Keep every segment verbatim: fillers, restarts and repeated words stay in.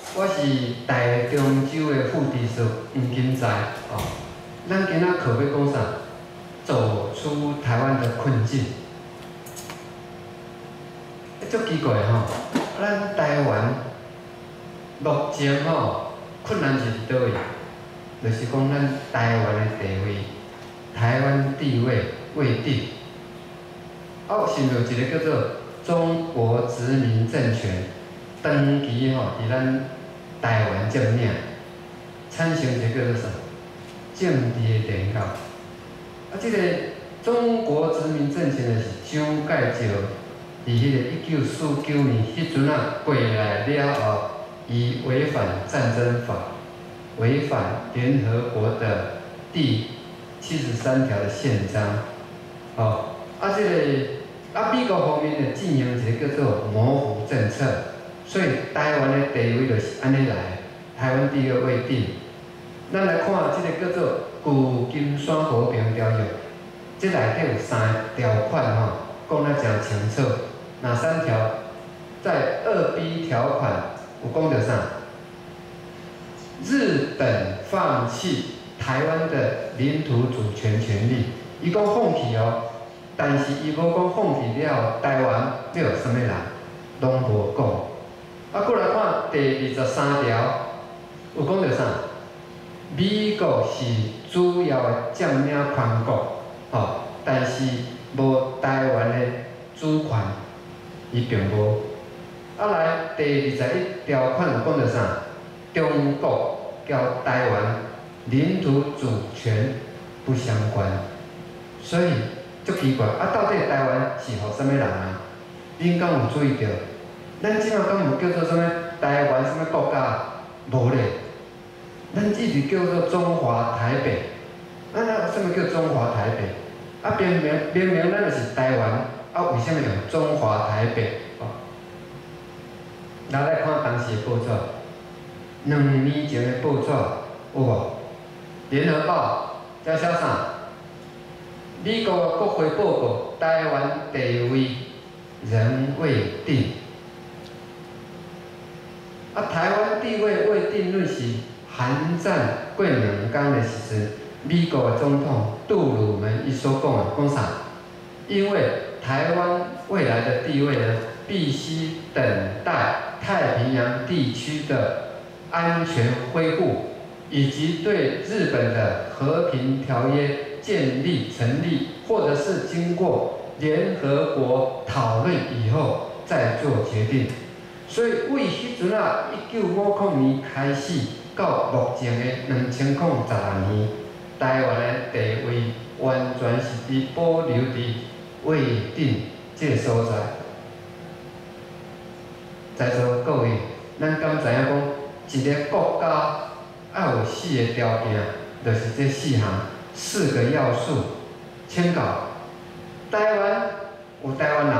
我是台中州的副地事黄金在哦。咱今仔课要讲啥？走出台湾的困境。足奇怪吼，咱台湾目前吼困难是伫倒位？就是讲咱台湾的地位，台湾地位未定。啊，是有一个叫做中国殖民政权长期吼伫咱台湾占领，产生一个叫做啥？政治的颠倒。啊，即、这个中国殖民政权就是蒋介石伫迄个一九四九年迄阵啊过来了后，伊违反战争法，违反联合国的第七十三条的宪章，哦，啊，即、这个啊美国方面呢进行一个叫做模糊政策，所以台湾的地位就是安尼来，台湾地位未定。咱来看即个叫做旧金山和平条约，即内底有三个条款吼，讲得真清楚。哪三条？在二 B 条款有讲到啥？日本放弃台湾的领土主权权利，伊讲放弃哦，但是伊无讲放弃了台湾要有啥物人，拢无讲。啊，过来看第二十三条，有讲到啥？美国是主要的占领权国，吼、哦，但是无台湾的主权，伊并无。啊来，第二十一条款有讲到啥？中国交台湾领土主权不相关，所以足奇怪。啊，到底台湾是互啥物人啊？恁敢有注意到？咱即马敢有叫做啥物台湾啥物国家？无咧。咱一直叫做中华台北，啊，那什么叫中华台北？啊，明明明明咱就是台湾，啊，为什么用中华台北？哦，咱来看当时的报纸，两年前的报纸有无？联合报才写啥？美国的国会报告，台湾地位仍未定。啊，台湾地位未定论是。韩战过两天的时阵，美国的总统杜鲁门伊所讲的，讲啥？因为台湾未来的地位呢，必须等待太平洋地区的安全恢复，以及对日本的和平条约建立成立，或者是经过联合国讨论以后再做决定。所以为迄阵啊，一九五零年开始。到目前的两千零十六年，台湾的地位完全是伫保留伫未定这个所在。在座各位，咱敢知影讲，一个国家要有四个条件，就是这四项四个要素。请教，台湾有台湾人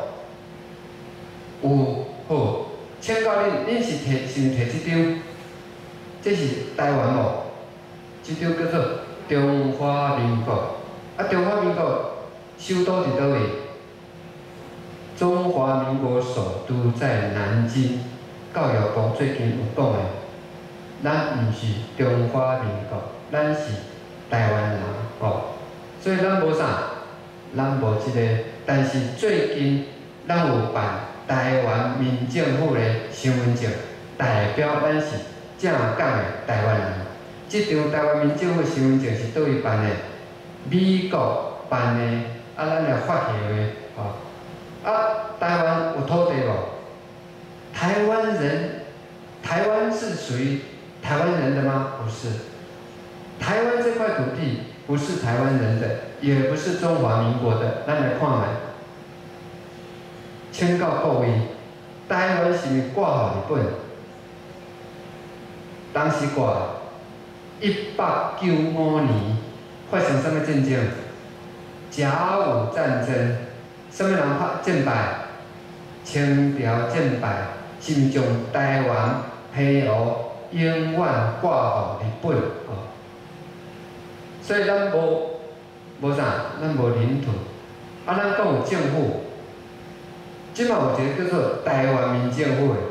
无？有，好。请教恁，恁是摕是毋摕即张？这是台湾无？即张叫做中华民国。啊，中华民国首都伫倒位？中华民国首都在南京。教育部最近有讲的，咱毋是中华民国，咱是台湾人哦。所以咱无啥，咱无即、这个，但是最近咱有办台湾民政府的身份证，代表咱是。正港的台湾人，即张台湾民政府身份证是倒位办的？美国办的，啊，咱来发行的，哦。啊，台湾有土地无？台湾人，台湾是属于台湾人的吗？不是。台湾这块土地不是台湾人的，也不是中华民国的。咱来看卖。请教各位，台湾是毋挂号日本？当时挂一八九五年发生什么战争？甲午战争，什么人拍战败？清朝战败，是毋将台湾澎湖永远挂予日本？哦，所以咱无无啥，咱无领土，啊，咱讲有政府，即马有一个叫做台湾民政府的。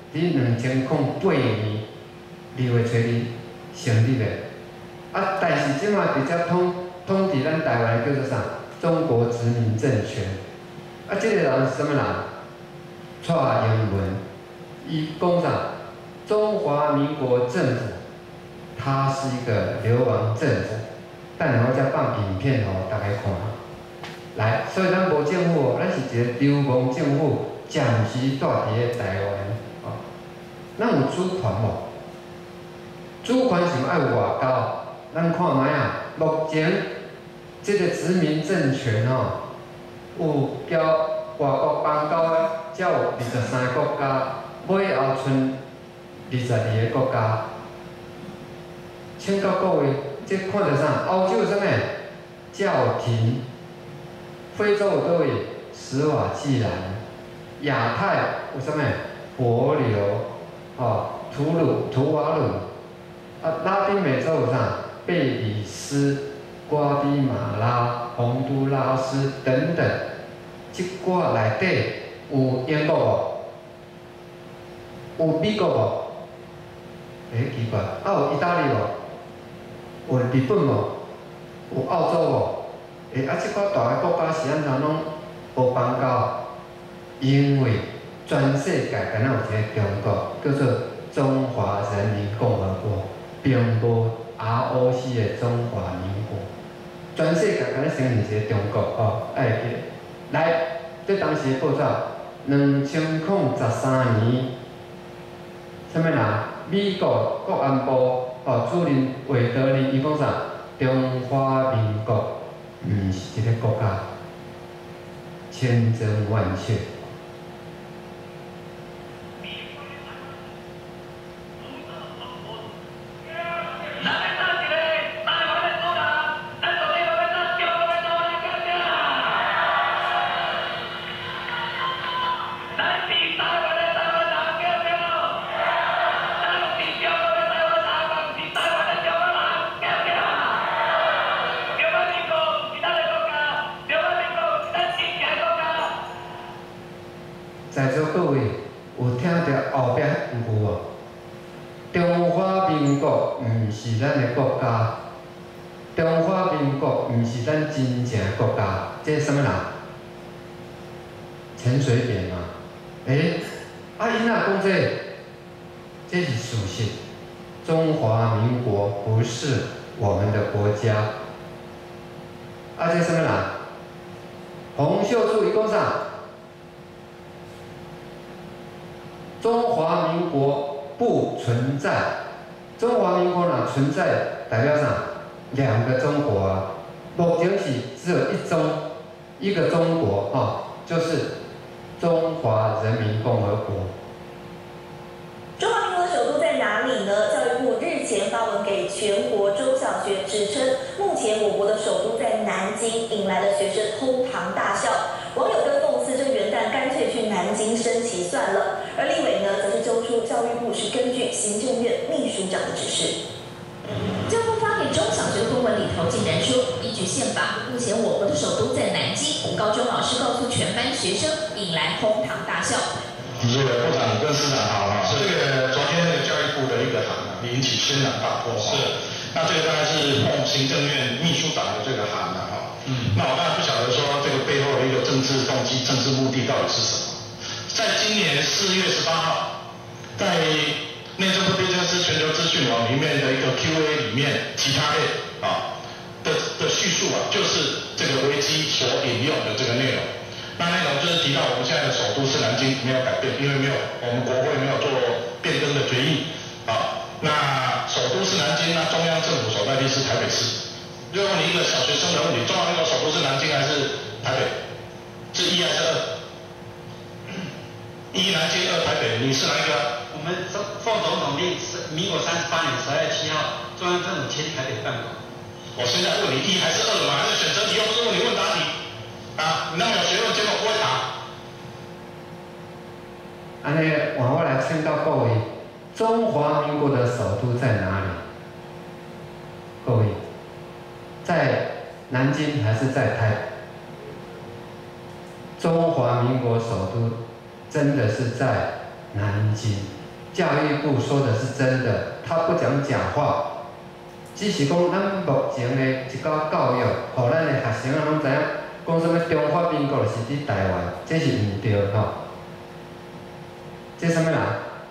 伫两千零八年二月初二成立的。啊，但是即马直接统统治咱台湾叫做啥？中国殖民政权。啊，即、这个人是什么人？蔡英文，伊讲啥？中华民国政府，它是一个流亡政府。等下我再放影片互大家看。来，所以咱无政府，咱是一个流亡政府，暂时住伫个台湾。哦，咱有主权无？主权是爱有外交。咱看卖啊，目前即个殖民政权吼，有交外国邦交的，才有二十三个国家，尾后剩二十二个国家。请教各位，这看到啥？欧洲有啥物？教廷。非洲有倒位？史瓦济兰。亚太有啥物？帛琉。哦，图鲁图瓦鲁。啊，拉丁美洲有啥？贝里斯、瓜地马拉、洪都拉斯等等，即寡内底有英国无？有美国无？诶、欸，奇怪，啊有意大利无？有日本无？有澳洲无？诶、欸，啊，即寡大个国家是安怎拢无邦交？因为全世界敢若有一个中国，叫做中华人民共和国，并无 R O C 的中华民国，全世界敢若承认一个中国哦，爱记。来，这当时的报纸，两千零十三年，什么人？美国国安部哦主任韦德林伊讲啥？中华民国毋是一个国家，千真万确。 在座各位有听到后壁迄句无？中华民国毋是咱的国家，中华民国毋是咱真正的国家，这是什么人？陈水扁嘛？诶、欸，啊，伊哪讲这？这是事实。中华民国不是我们的国家。啊，这什么人？洪秀柱伊讲啥？ 中华民国不存在，中华民国哪存在？代表啥？两个中国啊！目前是只有一中，一个中国啊、哦，就是中华人民共和国。 中华民国的首都在哪里呢？教育部日前发文给全国中小学，指称目前我国的首都在南京，引来了学生哄堂大笑。网友更讽刺，这元旦干脆去南京升旗算了。 而立委呢，则是揪出教育部是根据行政院秘书长的指示。教育部发给中小学的公文里头竟然说，依据宪法，目前我国的首都在南京。高中老师告诉全班学生，引来哄堂大笑。 这个部长跟市长好哈，这个昨天那个教育部的一个函啊，引起轩然大波是。那这个大概是奉行政院秘书长的这个函了哈。嗯。那我当然不晓得说这个背后的一个政治动机、政治目的到底是什么。 在今年四月十八号，在内政部编政司全球资讯网里面的一个 Q A 里面，其他类啊的的叙述啊，就是这个危机所引用的这个内容。那内容就是提到我们现在的首都是南京，没有改变，因为没有我们国会没有做变更的决议啊。那首都是南京，那中央政府所在地是台北市。就问你一个小学生的问题：中华民国首都是南京还是台北？是一还是二？ 一南京，二台北，你是哪一个？ 我们奉总统令，民国三十八年十二月七号，中央政府迁台北办公。 我现在问你一还是二嘛？还是选择题，又不是问你问答题啊？你那么有学问，结果不会答。 安尼，换我来请教各位，中华民国的首都在哪里？各位，在南京还是在台北？中华民国首都。 真的是在南京， 教育部说的是真的，他不讲假话。只是讲咱目前的一个教育，互咱的学生啊拢知影，讲什么中华民国是伫台湾，这是毋对吼。这什么人？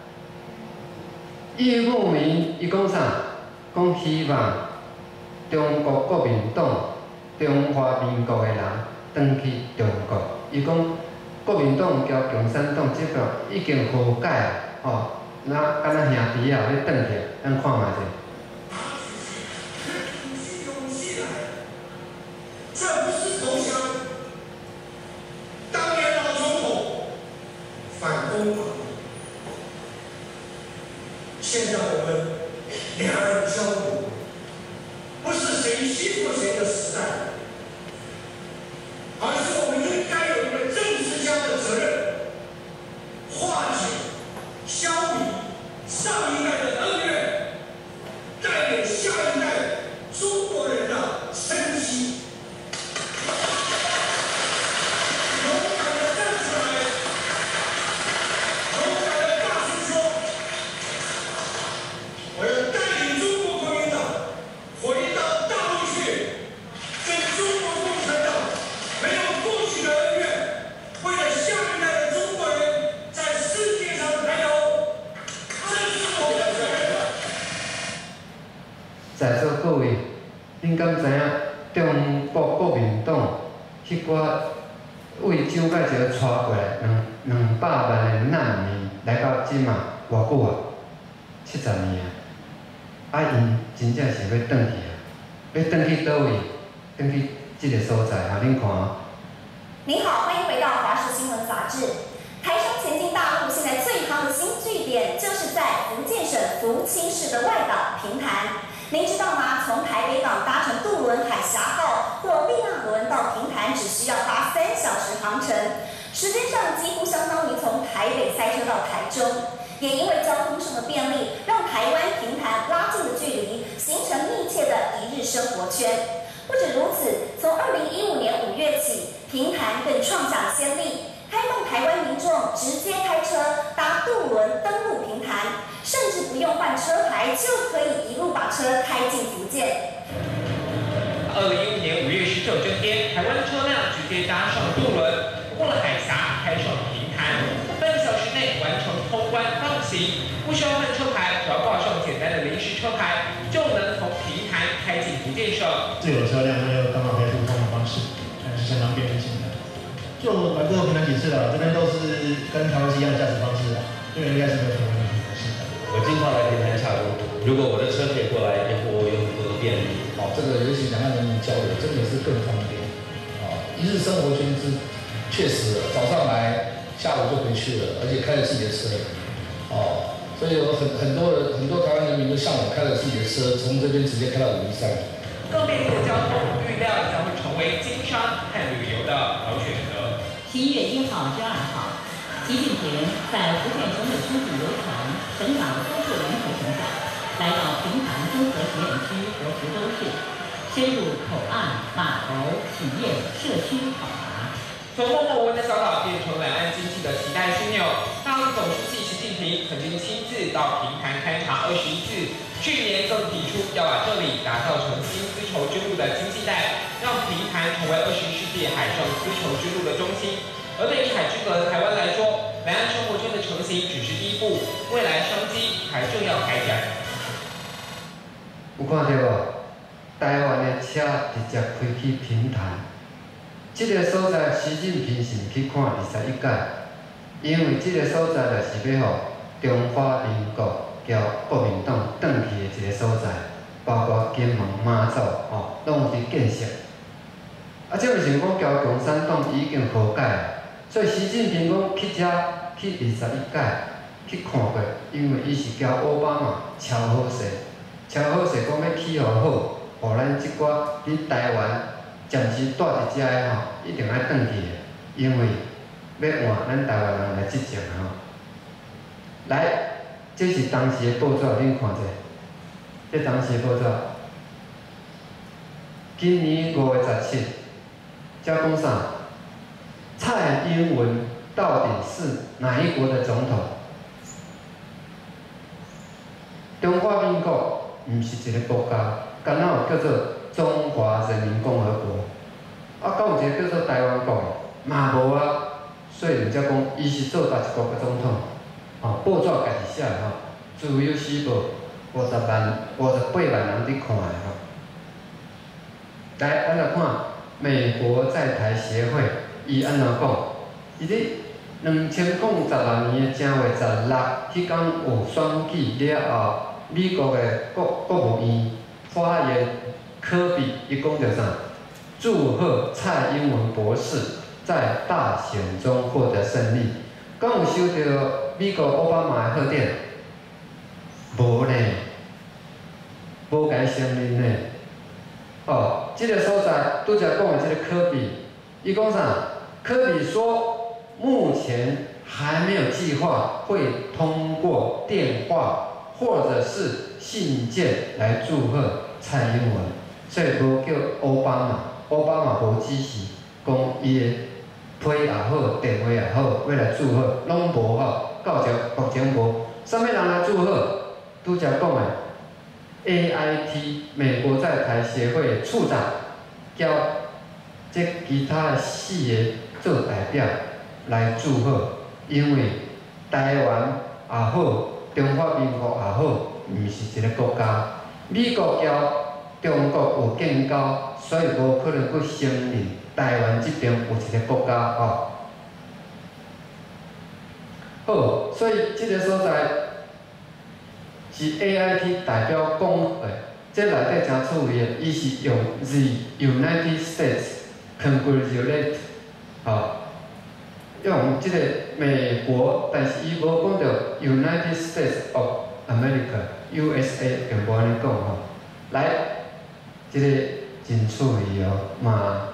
叶慕明伊讲啥？讲希望中国国民党、中华民国的人转去中国。伊讲国民党交共产党这个已经和解啊，吼，那敢若兄弟啊要转去，咱看卖者。 这不是投降。当年老总统反攻嘛，现在我们两岸交流，不是谁欺负谁的时代，而是我们应该有一个政治家的责任，化解、消弭上一代的恩怨，带领下一代中国人的生机。 在座各位，恁敢知影中国国民党迄寡为蒋介石带过来两两百万的难民来到即嘛偌久啊？七十年啊！啊，因真正是要转去啊！要转去倒位？转去即个所在啊！恁看哦。 您好，欢迎回到《华视新闻》杂志。台商前进大陆，现在最夯的新据点就是在福建省福清市的外岛平潭。您知道吗？从台北港搭乘渡轮海峡号或利亚轮到平潭，只需要花三小时航程，时间上几乎相当于从台北塞车到台中。也因为交通上的便利，让台湾平潭拉近了距离，形成密切的一日生活圈。不止如此，从二零一五年五月起，平潭更创下先例，开放台湾民众直接开车搭渡轮登陆平潭，甚至不用换车牌就可以一路把车开进福建。 二零一五年五月十九这天，台湾车辆直接搭上渡轮，过了海峡，开上平潭，半个小时内完成通关放行，不需要换车牌，只要挂上简单的临时车牌，就能从平潭开进福建省。 自有车辆又刚好可以互通的方式，还是相当便利性的。就来过平潭几次了，这边都是跟台湾是一样的驾驶方式的，这个应该是没有什么问题的。是的。 我经常来平潭下路，如果我的车可以过来，也我有很多的便利。 哦，这个尤其两岸人民交流，真的是更方便。哦，一日生活圈之确实，早上来，下午就回去了，而且开着自己的车。哦，所以有很很多人，很多台湾人民都像我，开了自己的车，从这边直接开到武夷山。 更便利的交通，预料将会成为经商和旅游的好选择。 十一月一号至二号，习近平在福建省委书记游船、省长多数人陪同下，来到平潭综合实验区和福州市，深入口岸、码头、企业、社区考察。 从默默无闻的小岛变成两岸经济的期待枢纽。大陆总书记习近平曾经亲自到平潭勘察二十一次，去年更提出要把这里打造成新丝绸之路的经济带，让平潭成为二十一世纪海上丝绸之路的中心。而对一海之隔的台湾来说，两岸生活圈的成型只是第一步，未来商机还正要开展。 有看到无？台湾的车直接开去平潭。这个所在，习近平是去看二十一届，因为这个所在就是要互中华民国交国民党转去的一个所在，包括金门、马祖哦，拢有伫建设。啊，这就是讲交共产党已经和解了，所以习近平讲去遮去二十一届去看过，因为伊是交奥巴马超好势，超好势讲要起互好，互咱即寡伫台湾。暂时住伫遮的吼，一定爱转去的，因为要换咱台湾人来执政吼。来，这是当时的报纸，恁看者，这当时的报纸，今年五月十七，遮讲啥？蔡英文到底是哪一国的总统？ 中华民国毋是一个国家，敢若有叫做中华人民共和国，啊，敢有一个叫做台湾国，嘛无啊。所以人才讲，伊是做哪一国的总统？哦，报纸家己写的吼，自由时报五十万、五十八万人伫看的吼。来，咱来看美国在台协会，伊安怎讲？伊咧两千零十六年的正月十六，迄天有选举了后，美国的国国务院发言科比伊讲着啥？祝贺蔡英文博士在大选中获得胜利。敢有收到美国奥巴马的贺电？无呢，无甲伊承认呢。哦，这个所在拄则讲的这个科比，伊讲啥？科比说，目前还没有计划会通过电话或者是信件来祝贺蔡英文，所以无叫奥巴马。奥巴马无支持，讲伊的批也好，电话也好，要来祝贺，拢无吼，到这目前无。啥物人来祝贺？拄则讲的 A I T 美国在台协会处长，叫即其他的四个做代表来祝贺，因为台湾也好，中华民国也好，毋是一个国家。美国交中国有建交，所以无可能去承认台湾这边有一个国家吼。好，所以这个所在是 A I T 代表讲的，这内底真趣味的，伊是用 The United States Congratulate 吼，用这个美国，但是伊无讲到 United States of America U S A 用无安尼讲吼。来，这个真趣味哦，嘛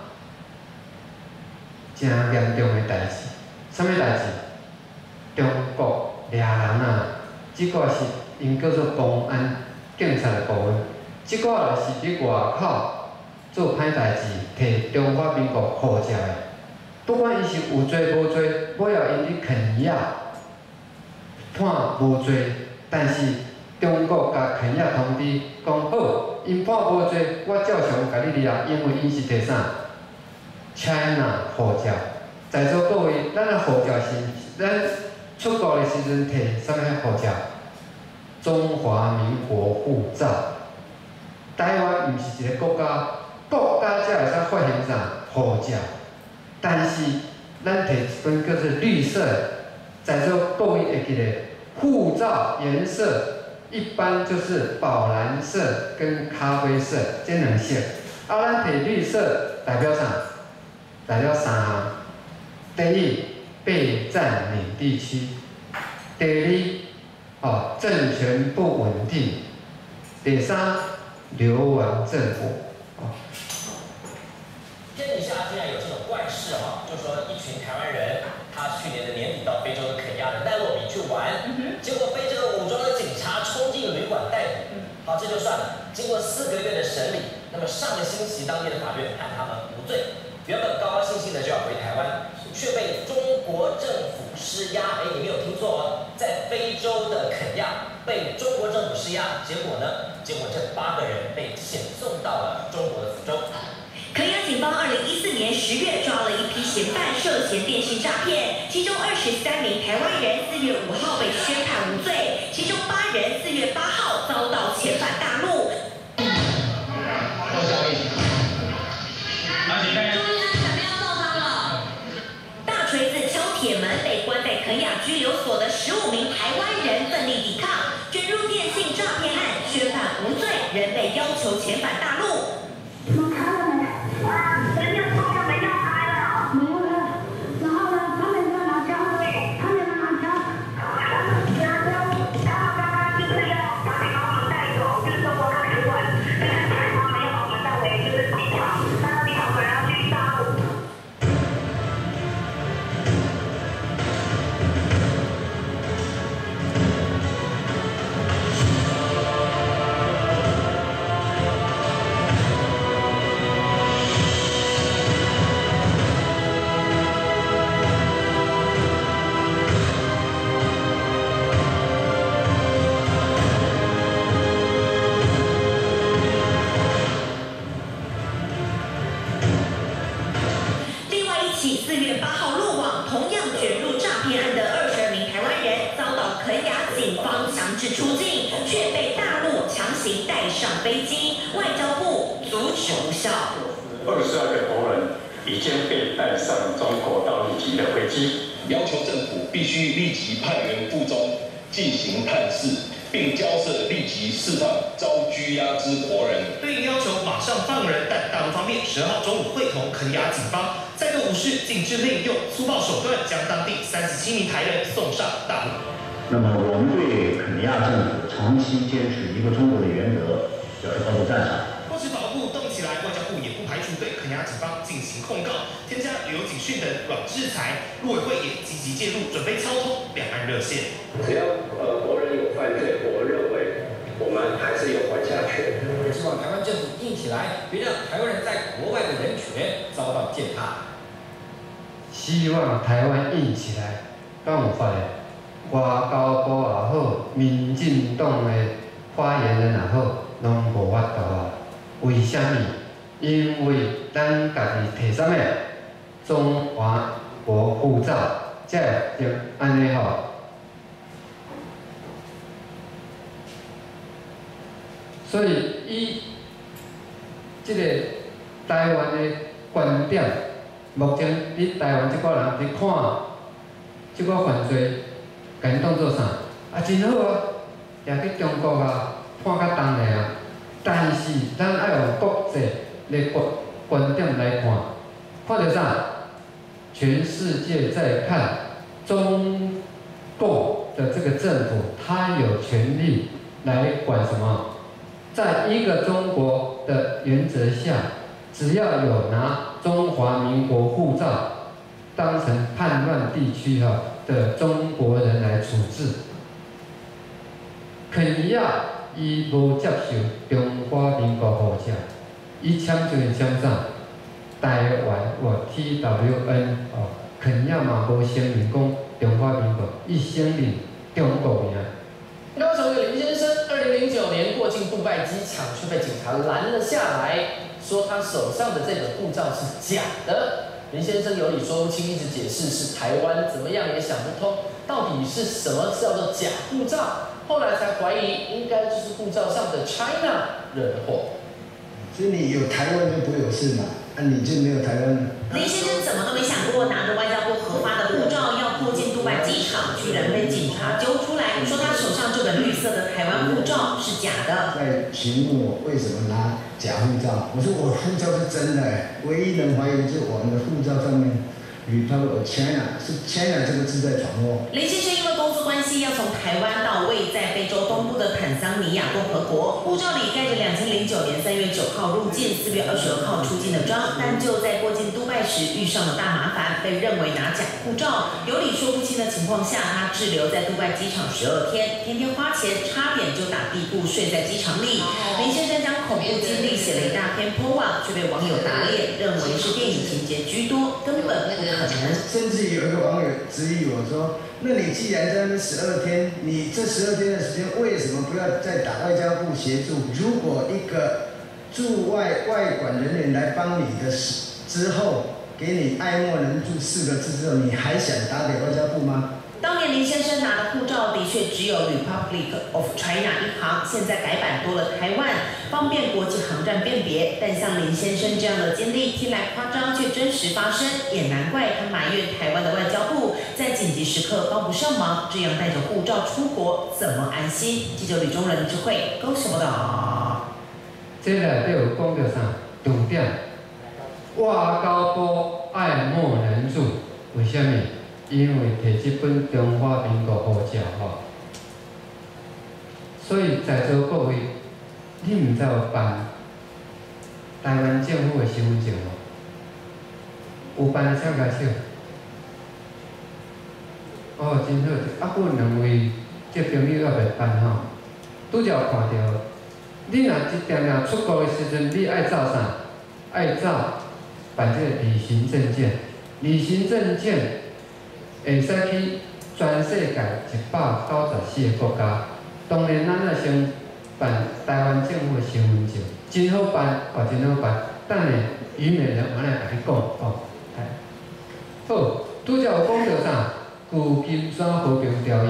真严重的代志。啥物代志？中国掠人啊！即个是因叫做公安警察的部分，即个就是伫外口做歹代志，摕中华民国护照的。不管伊是有罪无罪，尾后因去肯亚判无罪，但是中国甲肯亚通知讲好，因判无罪，我照常甲你掠，因为因是摕啥 China 护照。在座各位，咱的护照是咱出国的时阵摕啥物护照？中华民国护照。台湾毋是一个国家，国家才会使发行啥护照。但是咱摕一本叫做绿色，在座各位会记得，护照颜色一般就是宝蓝色跟咖啡色这两色。啊，咱摕绿色代表啥？代表三项。第一，被占领地区；第二，哦，政权不稳定；第三，流亡政府。哦。 天底下竟然有这种怪事哈、啊，就说一群台湾人，他去年的年底到非洲的肯亚的奈洛比去玩，嗯、结果被这个武装的警察冲进旅馆逮捕。好，这就算了。经过四个月的审理，那么上个星期当地的法院判他们无罪。原本高高兴兴的就要回台湾，却被中国政府施压。哎，你没有听错哦，在非洲的肯亚被中国政府施压，结果呢？结果这八个人被遣送到了中国的福州。 肯亚警方二零一四年十月抓了一批嫌犯涉嫌电信诈骗，其中二十三名台湾人四月五号被宣判无罪，其中八人四月八号遭到遣返大陆。大锤子敲铁门，被关在肯亚拘留所的十五名台湾人奋力抵抗，卷入电信诈骗案，宣判无罪，人被要求遣返大陆。 门开了没？啊，人家说要门要开了，没有了。然后呢，他们在拿枪，他们在拿枪，然后他刚刚就是要把你把我们带走，就是中国大使馆，但是台湾没有把我们带回就是机场，那机场本来要去大陆。 警方强制出境，却被大陆强行带上飞机，外交部阻止无效。 二十二个国人已经被带上中国大陆籍的飞机， 要求政府必须立即派员赴中进行探视，并交涉立即释放遭拘押之国人。 对于要求马上放人，但大陆方面十二号中午会同肯亚警方再度无视，禁止令用粗暴手段将当地三十七名台人送上大陆。 那么，我们对肯亚政府长期坚持一个中国的原则表示高度赞赏。 不止法务部动起来，外交部也不排除对肯亚警方进行控告，添加旅游警讯等软制裁。陆委会也积极介入，准备敲通两岸热线。 只要呃国人有犯罪，我认为我们还是有管辖权。 希望台湾政府硬起来，别让台湾人在国外的人权遭到践踏。 希望台湾硬起来，敢有法的？外交部也好，民进党的发言人也好，拢无法度啊。为什么？因为咱家己摕啥物中华国护照，才会安尼吼。所以以即个台湾的观点，目前伫台湾即个人伫看即个犯罪，甲因当做啥？啊，真好啊，也去中国啊，判较重的啊。但是咱爱用国际的观观点来看，看到啥？全世界在看中共的这个政府，他有权利来管什么？在一个中国的原则下，只要有拿中华民国护照当成叛乱地区哈的中国人来处置，肯亚伊无接受中华民国护照，伊签就是签啥？台湾或 T W N 哦，肯亚嘛无承认讲中华民国，伊承认中国名。 高雄的林先生，二零零九年过境杜拜机场，却被警察拦了下来，说他手上的这本护照是假的。林先生有理说不清，一直解释是台湾，怎么样也想不通，到底是什么叫做假护照？后来才怀疑，应该就是护照上的 China 惹的祸。 所以你有台湾就不会有事嘛？啊，你就没有台湾。 林先生怎么都没想过，拿着外交部核发的护照要过境杜拜机场，居然被警察揪出来，说他手上这本绿色的台湾护照是假的。 在询问我为什么拿假护照，我说我护照是真的，唯一能怀疑就是我们的护照上面Republic of China 是 China 这个字在闯祸。 林先生因为工作关系要从台湾到位在非洲东部的坦桑尼亚共和国，护照里盖着两千零九年三月九号入境、四月二十二号出境的章，但就在过境杜拜时遇上了大麻烦，被认为拿假护照，有理说不清的情况下，他滞留在杜拜机场十二天，天天花钱，差点就打地铺睡在机场里。林先生将恐怖经历写了一大篇 po 网，却被网友打脸，认为是电影情节居多，根本不可能。 甚至有一个网友质疑我说：“那你既然在那边十二天，你这十二天的时间为什么不要再打外交部协助？如果一个驻外外管人员来帮你的时之后，给你爱莫能助四个字之后，你还想打给外交部吗？” 当年林先生拿的护照的确只有 Republic of China 一行，现在改版多了台湾，方便国际航站辨别。但像林先生这样的经历，听来夸张却真实发生，也难怪他埋怨台湾的外交部在紧急时刻帮不上忙，这样带着护照出国怎么安心？记者吕中仁智慧高雄报道。 这内底有讲到啥？重点，外交部爱莫能助，为什么？因为摕这本中华民国护照吼，所以在座各位，你毋知有办台湾政府的身份证无？有办的请举手。哦，真好，啊，阮两位这朋友也袂办吼，拄则有看到，你若一定定出国的时阵，你爱照啥？爱照办这个旅行证件，旅行证件。会使去全世界一百九十四个国家，当然咱也先办台湾政府的身份证，真好办，哦，真好办。等下虞美人我来甲你讲哦。好，拄则有讲到啥？旧金山和平条约，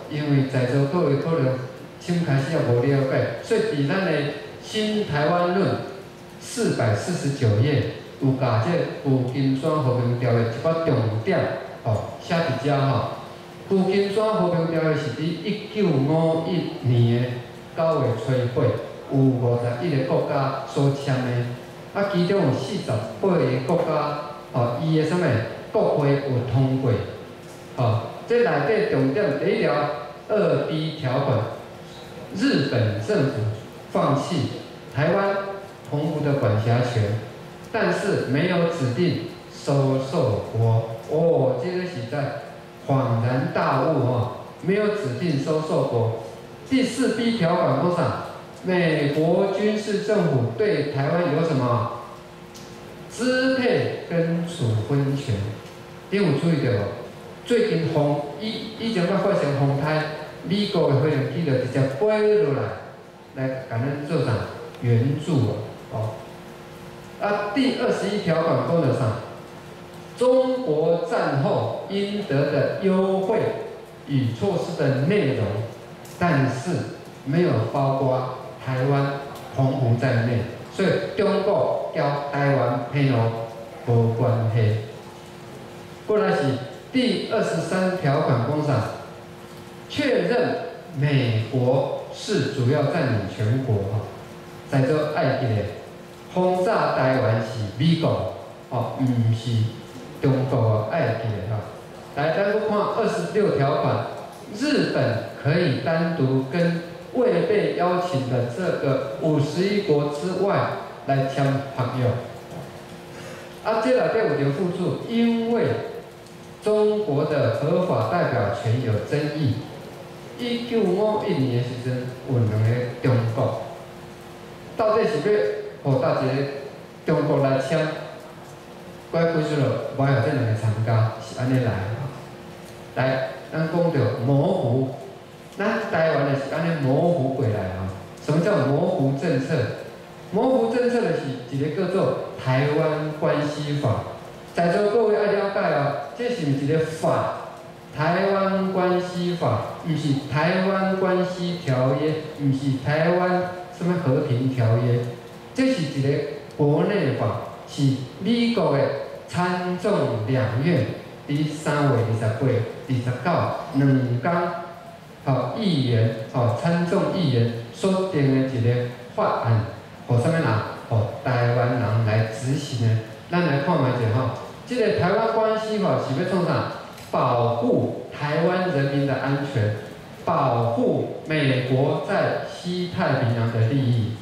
因为在座各位可能先开始也无了解，所以伫咱的《新台湾论》四百四十九页有把这旧金山和平条约一个重点哦写伫遮吼。旧金山和平条约是伫一九五一年的九月初八，有五十一个国家所签的，啊，其中有四十八个国家哦，伊的什么国会有通过，哦，这内底重点第一条二 B 条款，日本政府放弃台湾澎湖的管辖权，但是没有指定收受国。哦，这个是在恍然大悟哦，没有指定收受国。第四 B 条款说啥？美国军事政府对台湾有什么支配跟处分权？你有注意到无？最近风以以前捌发生风台，美国的飞行器就直接飞落来，来甲咱做啥援助哦。啊，第二十一条款讲的啥？中国战后应得的优惠与措施的内容，但是没有包括台湾、澎湖在内，所以中国交台湾偏哦无关系。过来是第二十三条款讲啥？确认美国是主要占领全国哈，在做爱记咧，轰炸台湾是美国哦，唔是中国哦，爱记咧哈。来，咱去看二十六条款，日本可以单独跟未被邀请的这个五十一国之外来签合约。啊，这内底有一个附注，因为中国的合法代表权有争议。一九五一年的时阵，有两个中国，到底是要互倒一个中国来签？乖规矩了，无有这两个参加，是安尼来。来，咱讲到模糊，咱台湾的是安尼模糊过来啊。什么叫模糊政策？模糊政策的是一个叫做《台湾关系法》。在座各位爱了解哦，这是一个法。台湾关系法，毋是台湾关系条约，毋是台湾什么和平条约，这是一个国内法，是美国的参众两院伫三月二十八、二十九两天，哦，议员哦，参众议员所定的一个法案，互什么人？互台湾人来执行的。咱来看卖者吼，这个台湾关系法是要创啥？保护台湾人民的安全，保护美国在西太平洋的利益。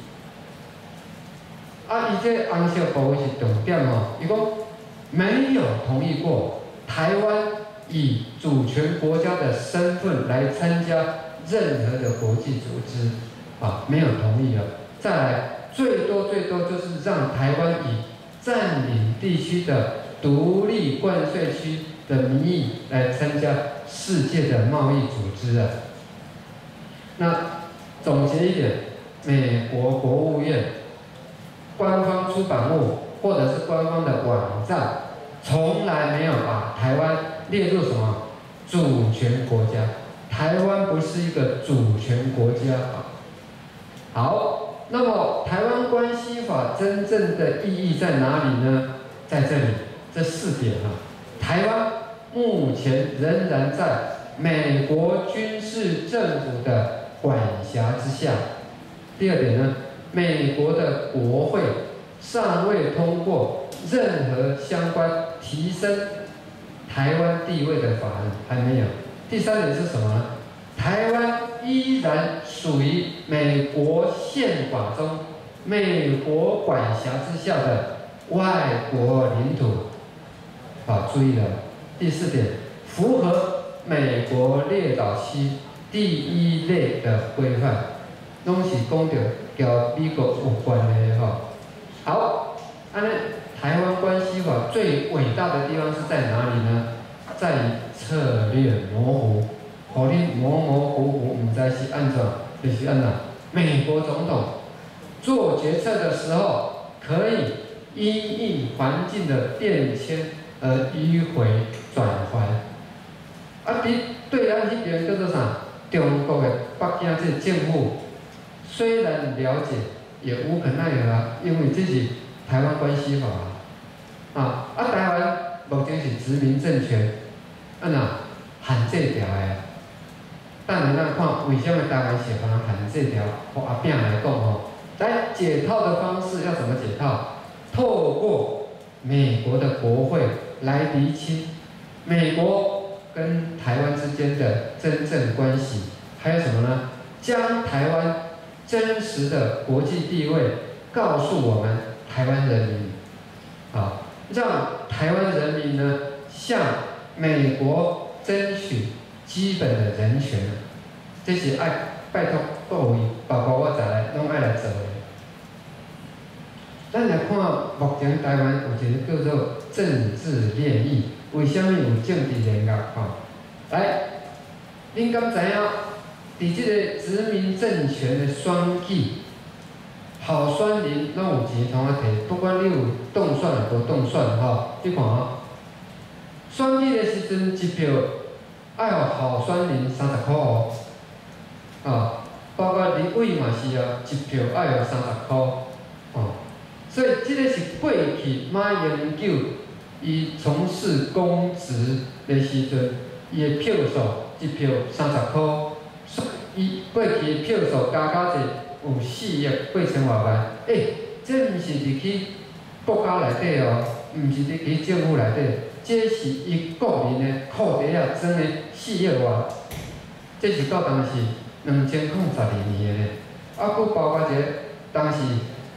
啊，伊这红色部分是重点哦，伊讲没有同意过台湾以主权国家的身份来参加任何的国际组织，啊，没有同意了。再来，最多最多就是让台湾以占领地区的独立关税区的名义来参加世界的贸易组织啊。那总结一点，美国国务院官方出版物或者是官方的网站，从来没有把台湾列入什么主权国家。台湾不是一个主权国家啊。好，那么台湾关系法真正的意义在哪里呢？在这里，这四点啊。台湾目前仍然在美国军事政府的管辖之下。第二点呢，美国的国会尚未通过任何相关提升台湾地位的法案，还没有。第三点是什么呢？台湾依然属于美国宪法中美国管辖之下的外国领土。好，注意了。第四点，符合美国列岛区第一类的规范，拢是讲到交美国有关的哈。好，安尼台湾关系法最伟大的地方是在哪里呢？在于策略模糊，互你模模糊糊，唔知是安怎，就是安怎。美国总统做决策的时候，可以因应环境的变迁而迂回转圜。啊，伫对岸迄边叫做啥？ 中国的北京这政府虽然了解，也无可奈何啊，因为这是台湾关系法啊，啊台湾目前是殖民政权，啊那限制条的。但你咱看为什么台湾是互人限制条？和阿扁来讲吼，来解套的方式要怎么解套？透过美国的国会来厘清美国跟台湾之间的真正关系，还有什么呢？将台湾真实的国际地位告诉我们台湾人民，啊，让台湾人民呢向美国争取基本的人权，这是爱拜托各位，包括我在内，拢爱来做的。咱来看目前台湾有一个叫做政治炼狱，为什么有政治炼狱？吼，来，恁敢知影？伫即个殖民政权的选举，候选人拢有钱通啊摕，不管你有当选啊无当选吼，你看吼，选举的时阵一票爱互候选人三十箍哦，啊，包括立委嘛是啊，一票爱互三十箍哦。所以，这个是过去马英九伊从事公职的时阵，伊的票数一票三十箍，伊过去的票数加加者有四亿八千外万。诶、欸，这毋是入去国家内底哦，毋是入去政府内底，这是伊个人的库袋啊，装的四亿外。这是到当时两千零十二年的，啊，佫包括一个当时。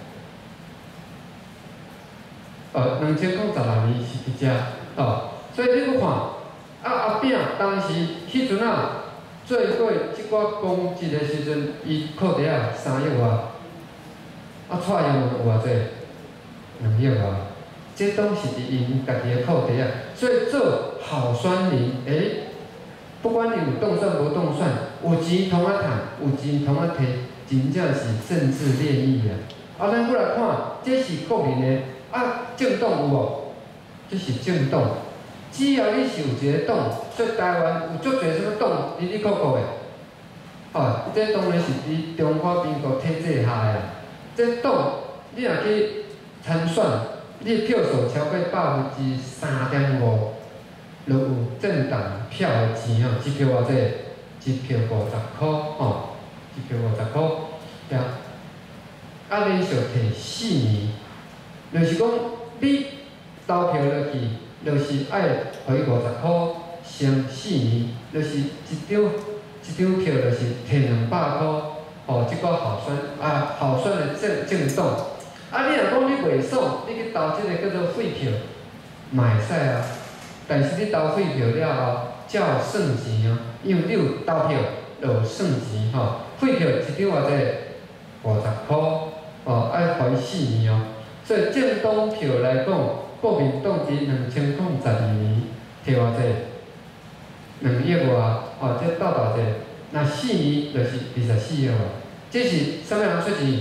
呃，两千零十六年是伫遮哦，所以你去看，啊阿扁当时迄阵啊，做过即寡公职的时阵，伊库袋啊三亿外，啊蔡英文有偌济？两亿外，这拢是伫因家己的库袋啊。所以做候选人，诶、欸，不管你有当选无当选，有钱通啊趁，有钱通啊摕，真正是政治炼狱啊。啊，咱过来看，这是个人的。啊，政党有无？这是政党。只要你是有一个党，所以台湾有足侪什么党，哩哩扣扣的。哦，这当然是伫中华民国体制下的啦。这党你若去参选，你的票数超过百分之三点五，就有政党票的钱哦，一票偌济？一票五十箍哦，一票五十箍，呀，啊连续摕四年。就是讲，你投票落去，就是爱互伊五十箍，乘四年，就是一张一张票就是摕两百箍，互即个候选啊候选的政政党。啊，你若讲你袂爽，你去投即个叫做废票，嘛会使啊。但是你投废票了后，才有算钱哦，因为你有投票，就有算钱吼。废票一张偌济？五十箍，哦，爱互伊四年哦。所以政党票来讲，国民党伫两千零十二年摕偌济？两亿外，哦，这斗斗者，那四年就是二十四亿外。这是啥物人出钱？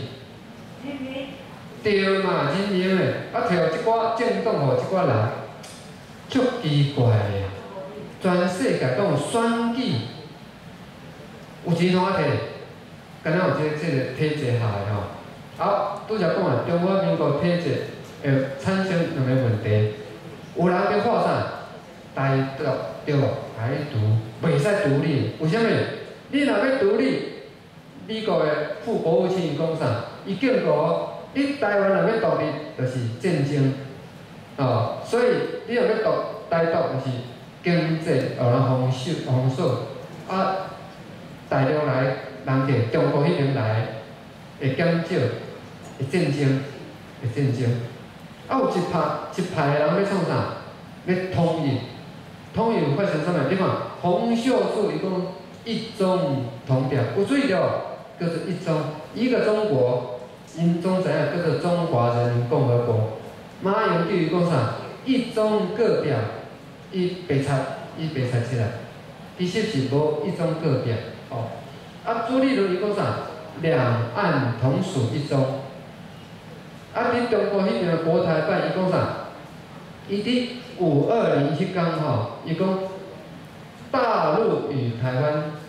对嘛，人民的，啊，摕即寡政党互即寡人，足奇怪的。全世界讲选举，有钱通啊摕，敢若有这这个体制下的吼。啊，拄则讲啊，中华民国体制会产生两个问题，有人在画啥？台独对无？台独袂使独立，为什么？你若要独立，美国的副国务卿伊讲啥？伊警告你台湾若要独立，就是战争，哦，所以你若要独台独，就是经济互人封锁封锁，啊，大陆来人伫中国迄边来会减少。会战争，会战争。啊，有一派一派的人要创啥？要统一。统一有发生啥物？你看，洪秀柱伊讲一中同调，有注意到？叫做一中，一个中国，因总知影叫做中华人民共和国。马英九伊讲啥？一中各表，伊白拆，伊白拆起来，其实是无一中各表。哦，啊，朱立伦伊讲啥？两岸同属一中。啊！伫中国迄边的国台办，伊讲啥？伊伫五二零迄天吼，伊讲大陆与台湾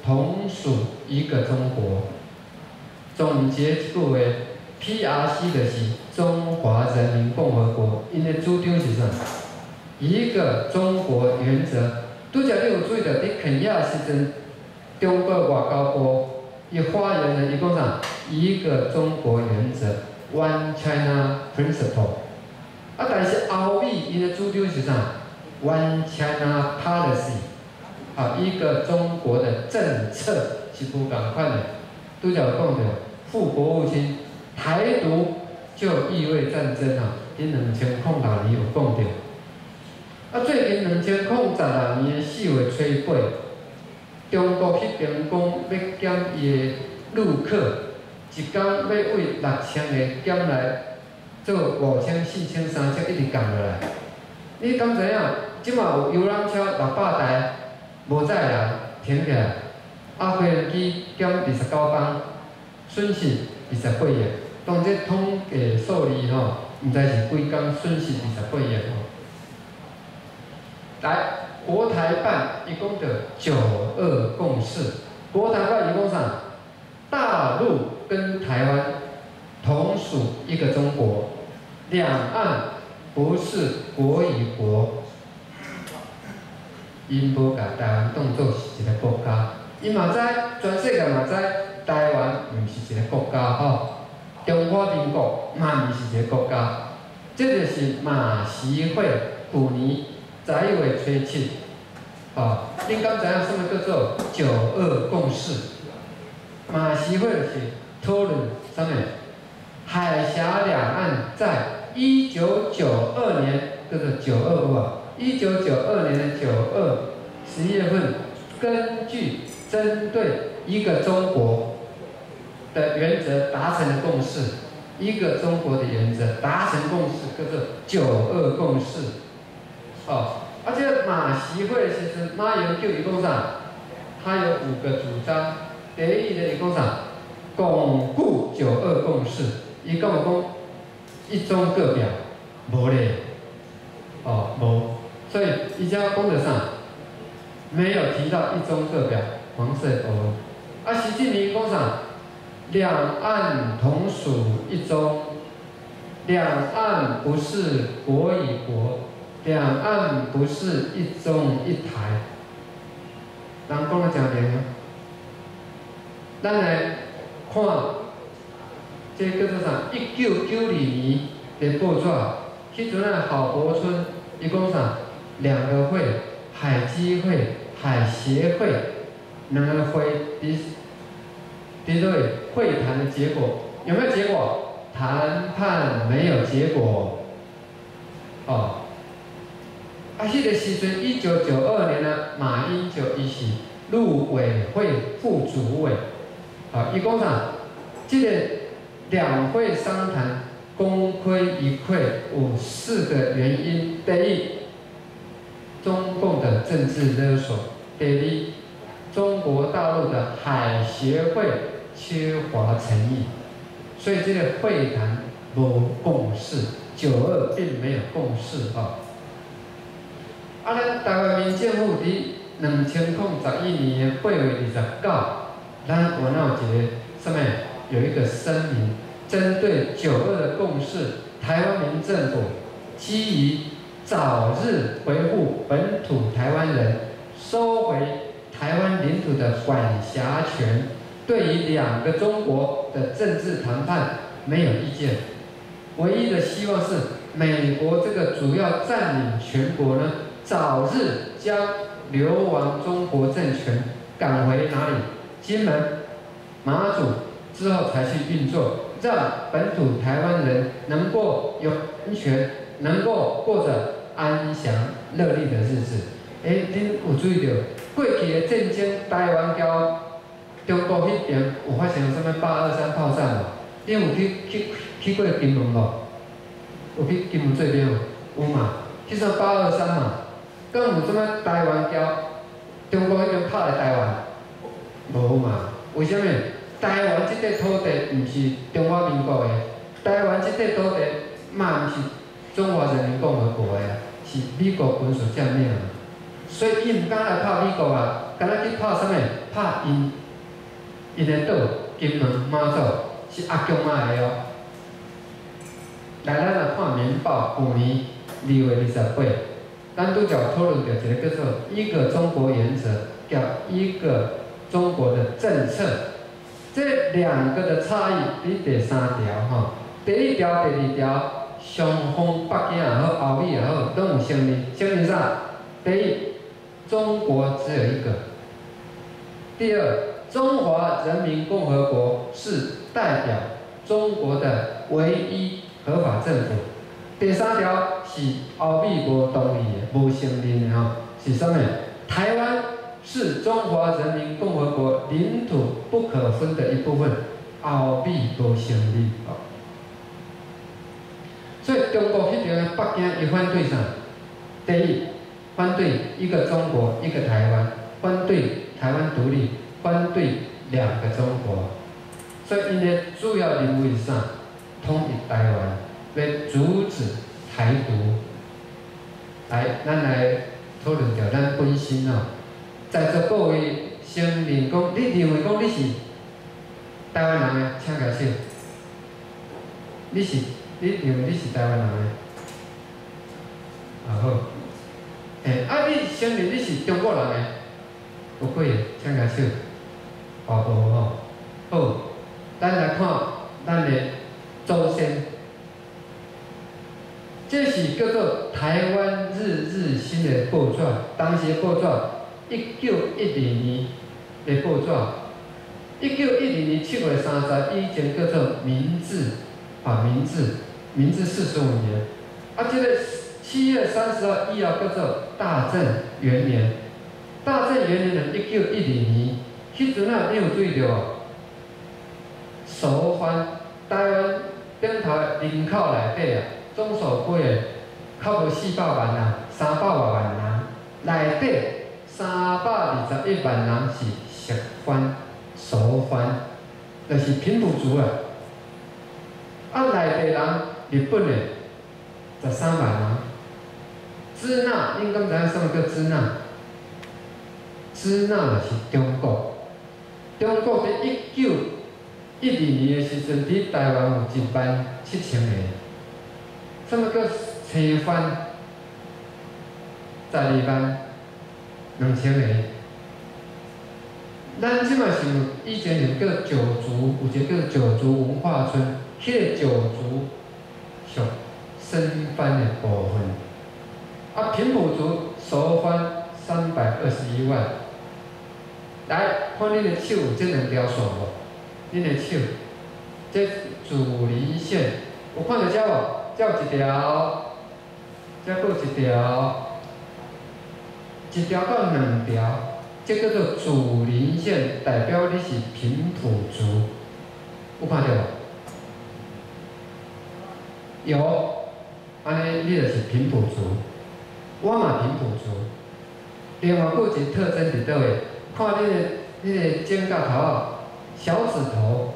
同属一个中国。总结一句话 ，P R C 就是中华人民共和国，因的主张是啥？一个中国原则。拄则你有注意到，伫肯亚时阵，中国外交部伊发言了，伊讲啥？一个中国原则 ，One China Principle。啊，但是欧美伊的主张是啥 ？One China Policy。啊，一个中国的政策是不共款的。拄则有讲到，副国务卿，台独就意味战争啊！伫两千零六年有讲到。啊，最近两千零十六年的四月初八，中国迄边讲要减伊的陆客，一天要为六千个减来做五千、四千、三千，一直降落来。你敢知影？即马有游览车六百台，无载人停起来，啊，飞行机减二十九班，损失二十八亿。当这统计数字吼，毋知是几工损失二十八亿吼。来，国台办伊讲到九二共识，国台办伊讲啥？大陆跟台湾同属一个中国，两岸不是国与国，因无甲台湾当作是一个国家。伊嘛知，全世界嘛知，台湾毋是一个国家吼，中华民国嘛毋是一个国家。这就是马习会去年十一月初七，吼，恁敢知影什么叫做九二共识？马习会是讨论什么？海峡两岸在一九九二年，叫做九二五啊，一九九二年的九二十一月份，根据针对一个中国的原则达成的共识，一个中国的原则达成共识，叫做九二共识。哦，而且马习会的时阵，马英九伊讲啥？他有五个主张。第一个伊讲啥？巩固九二共识。伊讲有讲一中各表，无咧，哦无，所以伊只讲到啥？没有提到一中各表，黄色图。啊，习近平讲啥？两岸同属一中，两岸不是国与国，两岸不是一中一台。人讲得真明啊！咱来看，这叫做啥？一九九二年的报纸，迄阵啊，郝柏村伊讲啥？两个会，海基会、海协会，两个会伫伫对会谈的结果有没有结果？谈判没有结果。哦，啊，迄个时阵，一九九二年呢，马英九伊是陆委会副主委。啊，伊讲啥？这个两会商谈功亏一篑有四个原因：第一，中共的政治勒索；第二，中国大陆的海协会缺乏诚意。所以这个会谈无共识，九二并没有共识啊。啊，咱台湾民政府伫两千零十一年的八月二十九。咱我那有一个什么？有一个声明，针对九二的共识，台湾民政府基于早日维护本土台湾人收回台湾领土的管辖权，对于两个中国的政治谈判没有意见。唯一的希望是美国这个主要占领全国呢，早日将流亡中国政权赶回哪里？金门、马祖之后才去运作，让本土台湾人能够有安全，能够过着安详乐利的日子。诶，恁有注意到过去的战争，台湾交中国迄边有发生什么八二三炮战无？恁有去去去过金门无？有去金门这边无？有嘛？迄阵八二三嘛，敢有什么台湾交中国迄边拍来台湾？无嘛？为什么？台湾这块土地毋是中华民国的，台湾这块土地嘛毋是中华人民共和国的，是美国军事占领的。所以伊毋敢来拍美国啊， 敢若去拍啥物？拍因因的岛金门马祖是阿公仔的哦。来，咱来看《民报》去年二月二十八，咱拄则讨论到一个叫做“一个中国原则”甲“一个中国的政策”，这两个的差异伫第三条吼。第一条、第二条，双方北京也好、欧美也好，拢有承认，承认啥？第一，中国只有一个；第二，中华人民共和国是代表中国的唯一合法政府。第三条是欧美无同意的、无承认的吼，是啥物？台湾是中华人民共和国领土不可分的一部分，欧美无承认哦。所以中国迄条北京伊反对啥？第一，反对一个中国一个台湾，反对台湾独立，反对两个中国。所以因的主要任务是啥？统一台湾，要阻止台独。来，咱来讨论着咱本身哦，在座各位承认讲，你认为讲你是台湾人的，请举手。你是？你认为你是台湾人的？啊好。诶、欸，啊你承认你是中国人的？有几个？请举手。哦无吼。好，咱来看咱的祖先。这是叫做台湾日日新的报纸，当时的报纸，一九一二年的报纸。一九一二年七月三十以前叫做明治，啊明治，明治四十五年。啊，这个七月三十号以后叫做大正元年。大正元年的一九一二年，迄阵啊，你有注意到哦？首番台湾顶头的人口内底啊。总数几个？较无四百万人，三百外万人，内底三百二十一万人是熟番、熟番，就是平埔族啊。啊，内地人日本的十三万人。支那，恁敢知影啥物叫支那？支那就是中国。中国伫一九一二年的时阵，伫台湾有一万七千个。什么叫青番？十二万两千个。咱即摆是有以前有叫九族，有一个叫九族文化村，迄、那个九族属生番的部分。啊，平埔族熟番三百二十一万。来，看恁的手有这两条线无？恁的手，这主离线，有看到遮无？才有一条，才佫一条，一条到两条，这叫做主林线，代表你是平埔族，有看到无？有，安尼你就是平埔族，我嘛平埔族。另外，佫有一个特征伫倒位，看你的你的肩胛头啊，小指头。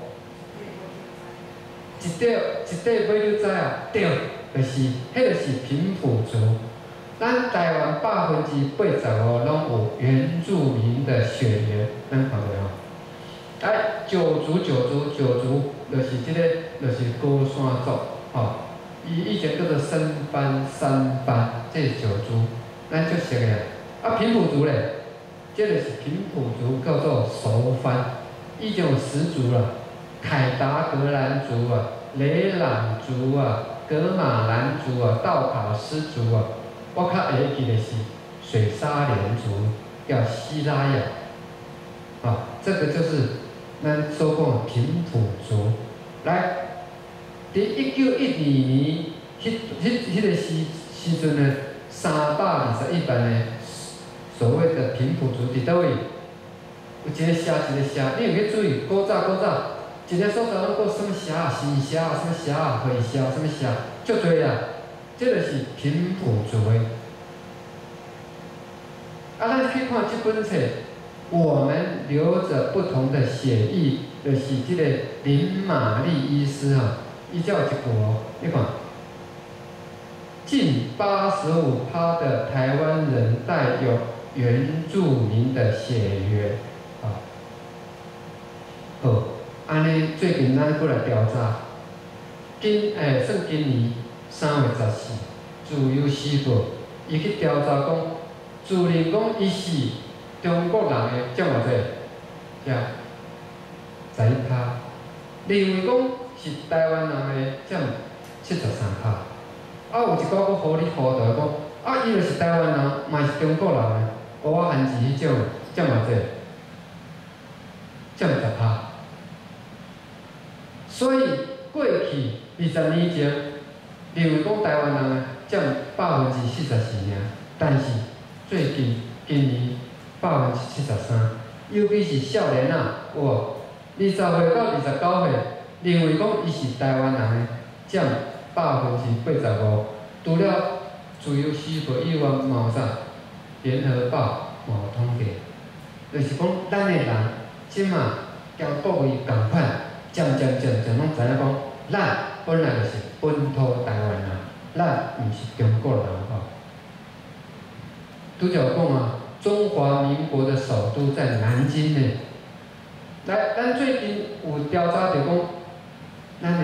一块一块尾你知啊？对，就是，迄个是平埔族。咱台湾百分之八十五拢有原住民的血缘，咱看到吼。哎，九族九族九族，就是即、这个，就是高山族，吼。伊以前叫做深番、三番，这是九族，咱足熟个。啊，平埔族咧，这个是平埔族，叫做熟番，以前有十族啦。凯达格兰族啊，雷朗族啊，格马兰族啊，道考斯族啊，我较会记的是水沙连族，叫西拉雅，啊，这个就是咱所讲的平埔族。来，伫一九一二年，迄迄迄个时时阵呢，三百二十一万的所谓的平埔族伫倒位？有一个社，一个社，你有去注意？古早古早。一个所在拢过什么社啊、新社啊、什么社啊、会社啊、什么社，足多啊。这个是平埔族的。啊，咱去看这本册，我们流着不同的血液，就是这个林玛丽医师啊，伊才有一句哦，你看，近八十五趴的台湾人带有原住民的血缘，啊，好，安尼最近咱过来调查，今诶算今年三月十四，自由时报伊去调查讲，自认讲伊是中国人的这偌济，遮十一趴，认为讲是台湾人的占七十三趴，啊有一个佫糊里糊涂讲，啊伊就是台湾人，嘛是中国人的，乌仔汉字迄种占偌济，占十趴。所以过去二十年前，认为讲台湾人啊占百分之四十四尔，但是最近今年百分之七十三，尤其是少年仔，有无？二十岁到二十九岁，认为讲伊是台湾人的，占百分之八十五。除了自由时报以外，嘛有啥？联合报嘛有统计，就是讲咱的人即马交各位共款。渐渐渐渐拢知影讲，咱本来就是本土台湾人，咱毋是中国人吼。拄则讲啊，中华民国的首都在南京呢。来，咱最近有调查着讲，咱的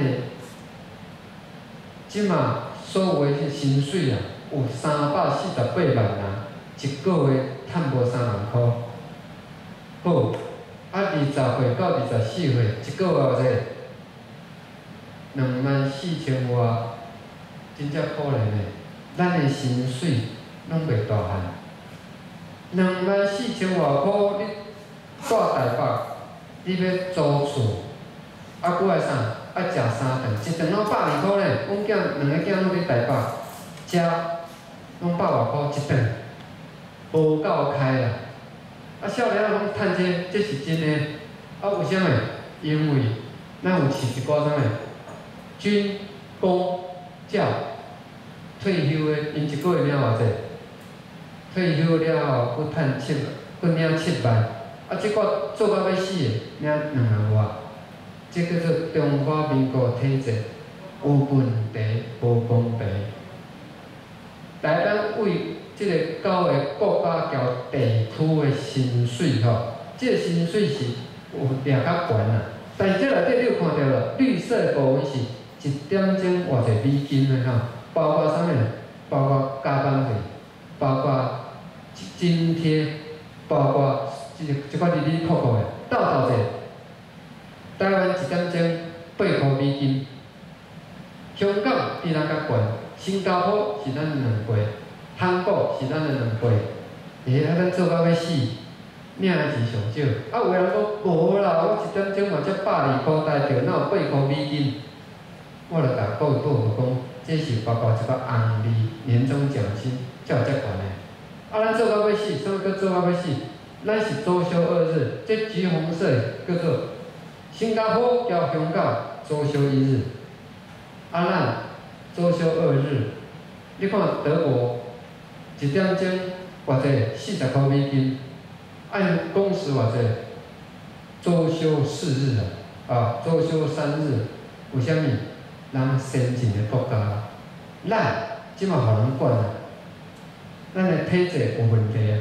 即马所有的薪水啊，有三百四十八万人，一个月趁无三万箍。好。啊，二十岁到二十四岁，一个月有者两万四千外，真正可怜的。咱的薪水拢袂大汉，两万四千外箍，你住台北，你要租厝，啊，搁爱啥？爱食三顿，一顿拢百二箍咧。阮囝两个囝拢伫台北，食拢百外箍一顿，无够开啦。啊，少年仔拢趁这，这是真诶。啊，为虾米？因为咱有饲一寡啥物军公教退休诶，因一个月领偌济？退休了后，佫趁七，佫领七万。啊，即个做到要死诶，领两万外。这叫做中华民国体制有问题，无公平。来，咱为即个九个国家交地区的薪水吼，即、这个薪水是有掠较悬啦。但是这内底你有看到了，绿色部分是一点钟偌济美金的吼，包括啥物？包括加班费，包括津贴，包括即个即款哩哩扣扣的，斗斗者。台湾一点钟八块美金，香港比咱较悬，新加坡是咱两倍。韩国是咱的两倍，诶，啊，咱做到要死，领的钱上少。啊，有人讲无啦，我一点钟嘛才百二箍台币，哪有八块美金？我著甲各位报告讲，这是包括一个红利年终奖金，才有遮悬的。啊，咱做到要死，啥物叫做到要死？咱是周休二日，这橘红色叫做新加坡交香港周休一日，啊，咱周休二日。你看德国。一点钟偌济四十块美金，按工时偌济，周休四日啊，啊，周休三日，为虾米？咱先进的国家，咱即马互人管啊，咱的体制有问题啊。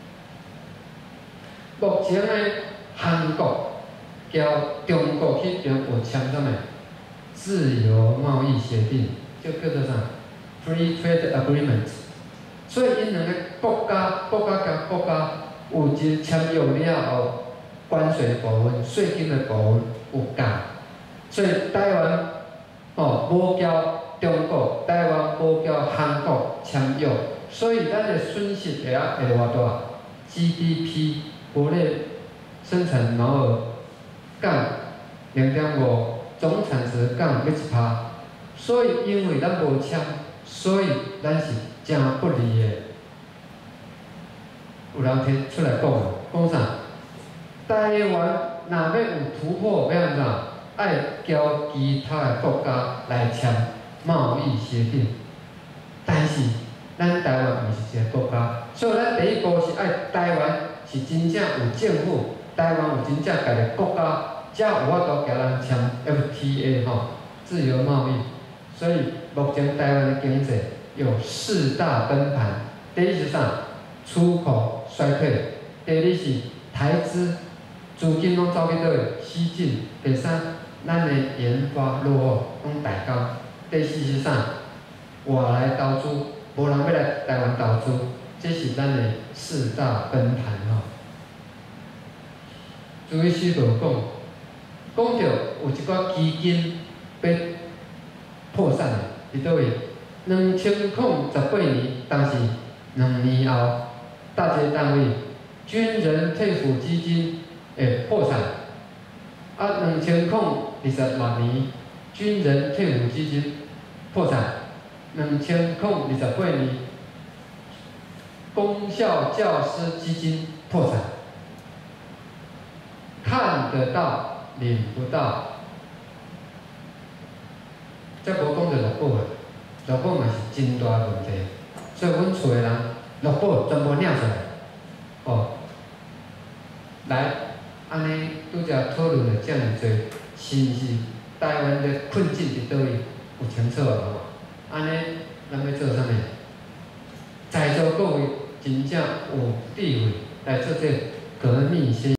目前呢，韩国交中国迄边有签啥物？自由贸易协定，就叫做啥 ？Free Trade Agreement。所以，因两个国家、国家甲国家有一签约了后，关税部分、税金的部分有降。所以台湾哦无交中国，台湾无交韩国签约，所以咱的损失会啊会偌大 ？G D P 国内生产毛额降零点五，总产值降要一趴。所以因为咱无签，所以咱是。真不利的，有人提出来讲，讲啥？台湾若要有突破，要安怎？爱交其他的国家来签贸易协定。但是咱台湾毋是一个国家，所以咱第一步是爱台湾是真正有政府，台湾有真正家己国家，才有法度甲咱签 F T A 吼，自由贸易。所以目前台湾的经济。有四大崩盘，第一是啥？出口衰退。第二是台资资金拢走去倒位西进。第三，咱的研发落后拢大高。第四是啥？外来投资无人要来台湾投资，这是咱的四大崩盘吼。注意师傅讲，讲到有一寡基金要破产的，伫倒位？两千零十八年，当时两年后，大个单位军人退抚基金会破产。啊，两千零二十六年，军人退抚基金破产。两千零二十八年，公校教师基金破产。看得到，领不到，则无讲着落保啊，落保嘛是真大问题。所以阮厝的人落保全部领出来，哦，来，安尼拄则讨论了遮尔多，是毋是台湾的困境伫倒位？有清楚无？安尼，咱要做啥物？在座各位真正有智慧来做这革命先。